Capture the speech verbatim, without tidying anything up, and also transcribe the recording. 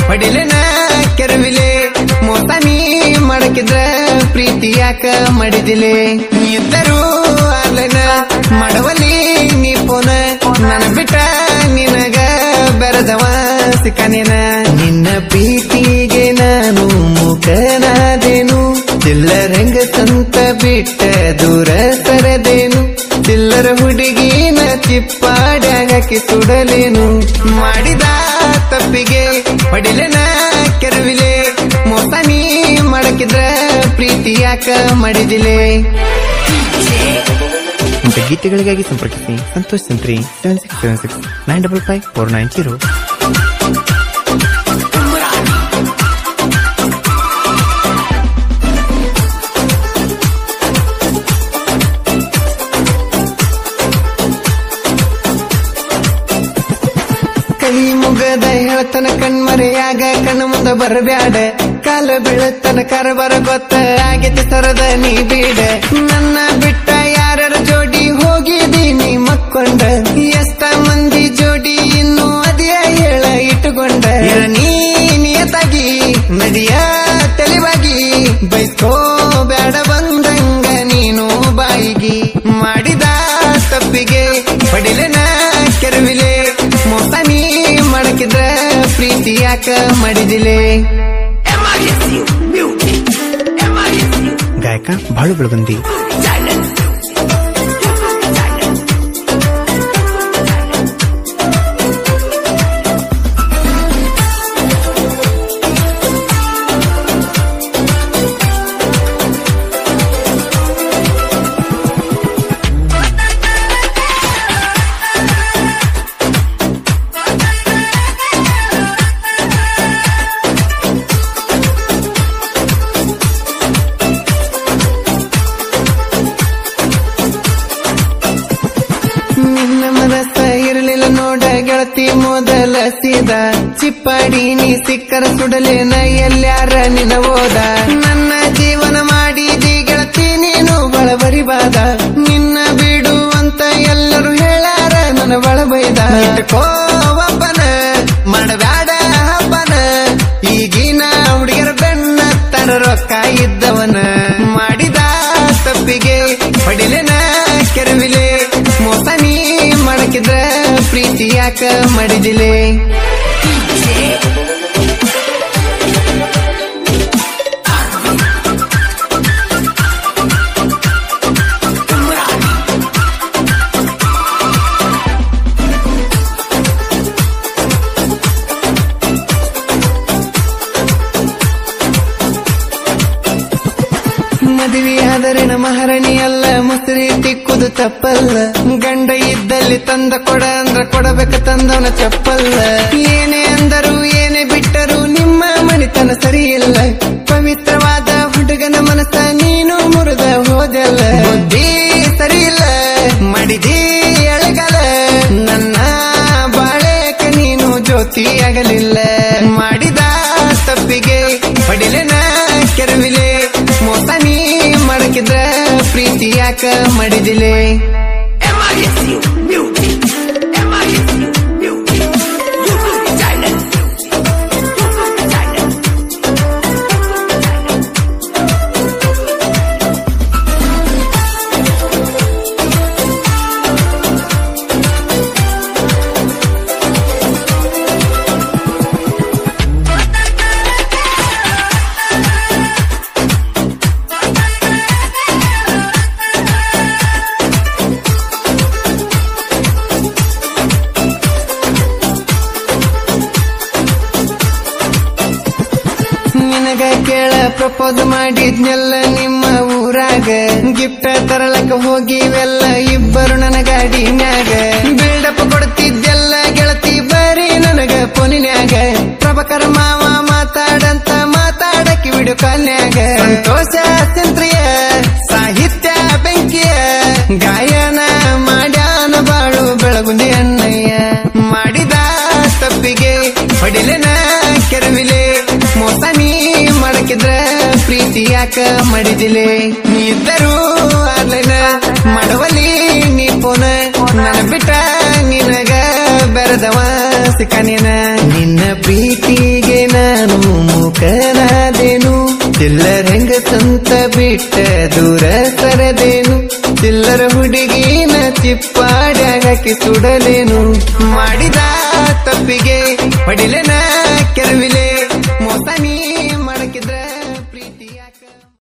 ಹೊಡಿಲೆನ ಕೆರವಿಲೆ ಮೋಸ ನೀ ಮಾಡಕಿದ್ರ ಪ್ರೀತಿ ಯಾಕ ಮಾಡಿದಿಲೆ ಇದ್ದರೂ ಅಲ್ಲನ ಮಾಡವಲಿ ನೀ ಪೋನ ನನ್ನ ಬಿಟ್ಟ ನಿನಗ ಬೆರದವ ಸಿಕ್ಕನೇನ ನಿನ್ನ ಪ್ರೀತಿಗೆ ನಾನು ಮುಖನಾದೇನು ಚಿಲ್ಲರಂಗ ಸಂತ ಬಿಟ್ಟ ದೂರ ಸರದೇನು ಚಿಲ್ಲರ ಹುಡುಗಿನ ಚಿಪ್ಪಾಡ್ಯಾಗಕ್ಕೆ ಸುಡಲೇನು ಮಾಡಿದ ತಪ್ಪಿಗೆ ಹೊಡಿಲೆನ ಕೆರವಿಲೆ ಮೋಸ ನೀ ಮಾಡಕಿದ್ರ ಪ್ರೀತಿ ಯಾಕ ಮಾಡಿದಿಲೆ ಇಂಥ ಗೀತೆಗಳಿಗಾಗಿ ಸಂಪರ್ಕಿಸಿ ಸಂತೋಷ್ ಸಂತ್ರಿ seven six seven six nine double five four nine zero ಕೈ ಮುಗದ ಹೇಳ್ತನ ಕಣ್ಮರೆಯಾಗ ಕಣ್ಣು ಮುಂದ ಬರಬ್ಯಾಡ ಕಾಲ ಬೀಳತನ ಕರಬರ ಗೊತ್ತ ಆಗೈತಿ ಸರದ ನೀ ಬೀಡ ನನ್ನ ಬಿಟ್ಟ ಯಾರ ಜೋಡಿ ಹೋಗಿದೀನಿ ಮಕ್ಕೊಂಡ ಎಷ್ಟ ಮಂದಿ ಜೋಡಿ ಇನ್ನು ಅದೇ ಹೇಳ ಇಟ್ಟುಕೊಂಡ ನೀ ನಿಯತಾಗಿ ನಡಿಯ ತೆಲಿವಾಗಿ ಬೈಸ್ಕೋ ಬ್ಯಾಡ ಬಂದಂಗ ನೀನು ಬಾಯಿಗಿ ಮಾಡಿದ ತಪ್ಪಿಗೆ ಹೊಡಿಲೆನ ಕೆರವಿಲೆ ಮೋಸ ನೀ ಮಾಡಕಿದ್ರ ಪ್ರೀತಿ ಯಾಕ ಮಾಡಿದಿಲೆ ಗಾಯಕ ಬಾಳು ಬೆಳಗುಂದಿ ಮೊದಲ ಸೀದ ಚಿಪ್ಪಾಡಿ ನೀ ಸಿಕ್ಕರ ಸುಡಲೇನ ಎಲ್ಲಾರ ನಿನ ಓದ ನನ್ನ ಜೀವನ ಮಾಡಿದಿ ಗೆಳತಿ ನೀನು ಬಳಬರಿಬಾದ ನಿನ್ನ ಬಿಡು ಅಂತ ಎಲ್ಲರೂ ಹೇಳಾರ ನನ್ನ ಬಳಬೈದ ಒಬ್ಬನ ಮಾಡಬ್ಯಾಡ ಹಬ್ಬನ ಈಗಿನ ಹುಡುಗರ ಬೆನ್ನ ತರ ರೊಕ್ಕ ಇದ್ದವನ ಮಾಡಿದ ತಪ್ಪಿಗೆ ಹೊಡಿಲೆನ ಕೆರವಿಲೆ ಮೋಸ ನೀ ಮಾಡಕಿದ್ರ ಪ್ರೀತಿ ಯಾಕ ಮಾಡಿದಿಲೆ ಮದುವೆಯಾದರೆ ಮಹಾರಾಣಿ ಅಲ್ಲ ಮುಸ್ರಿ ತಿಕ್ಕುದು ತಪ್ಪಲ್ಲ ಗಂಡ ಇದ್ದಲ್ಲಿ ತಂದ ಕೊಡ ಅಂದ್ರ ಕೊಡಬೇಕ ತಂದವನ ಚಪ್ಪಲ್ಲ ಏನೇ ಅಂದರು ಏನೇ ಬಿಟ್ಟರು ನಿಮ್ಮ ಮಣಿತನ ಸರಿ ಇಲ್ಲ ಪವಿತ್ರವಾದ ಹುಡುಗನ ಮನಸ್ಸ ನೀನು ಮುರಿದ ಹೋದಲ್ಲ ಬುದ್ಧಿ ಸರಿ ಇಲ್ಲ ಮಾಡಿದಿ ಎಳಗಲ ನನ್ನ ಬಾಳೆಕ ನೀನು ಜ್ಯೋತಿ ಆಗಲಿಲ್ಲ ಮಾಡಿದ ತಪ್ಪಿಗೆ ಹೊಡಿಲೆನ ಕೆರವಿಲೆ ಮೋಸ ನೀ ಮಾಡಕಿದ್ರ ಪ್ರೀತಿ ಯಾಕ ಮಾಡಿದಿಲೆ ಕೇಳ ಪ್ರಪೋಸ್ ಮಾಡಿದ್ನೆಲ್ಲ ನಿಮ್ಮ ಊರಾಗ ಗಿಫ್ಟ್ ತರಲಕ ಹೋಗಿವೆಲ್ಲ ಇಬ್ಬರು ನನ್ನ ಗಾಡಿ ಮ್ಯಾಗ ಬಿಲ್ಡಪ್ ಕೊಡ್ತಿದ್ದೆಲ್ಲ ಗೆಳತಿ ಬರೀ ನನಗ ಫೋನಿನ್ಯಾಗ ಪ್ರಭಾಕರ ಮಾವ ಮಾತಾಡಂತ ಮಾತಾಡಕಿ ವಿಡಿಯೋ ಕಾಲ್ನ್ಯಾಗ ಸಂತೋಷ ಸಂತ್ರಿಯ ಸಾಹಿತ್ಯ ಬೆಂಕಿಯ ಗಾಯನ ಮಾಡ್ಯಾನ ಬಾಳು ಬೆಳಗುಂದಿ ಅಣ್ಣಯ್ಯ ಮಾಡಿದ ತಪ್ಪಿಗೆ ಹೊಡಿಲೆನ ಕೆರವಿಲೆ ಮೋಸ ನೀ ಮಾಡಕಿದ್ರ ಪ್ರೀತಿ ಯಾಕ ಮಾಡಿದಿಲೆ ಇದ್ದರೂ ಅಲ್ಲನ ಮಾಡವಲಿ ನೀ ಪೋನ ನನ್ನ ಬಿಟ್ಟ ನಿನಗ ಬೆರದವ ಸಿಕ್ಕನೇನ ನಿನ್ನ ಪ್ರೀತಿಗೆ ಬಿಟ್ಟ ದೂರ ಸರದೇನು ಚಿಲ್ಲರ ಹುಡುಗಿನ ಚಿಪ್ಪಾಡ್ಯಾಗಕ್ಕೆ ಸುಡಲೇನು ಮಾಡಿದ ತಪ್ಪಿಗೆ ಹೊಡಿಲೆನ ಕೆರವಿಲೆ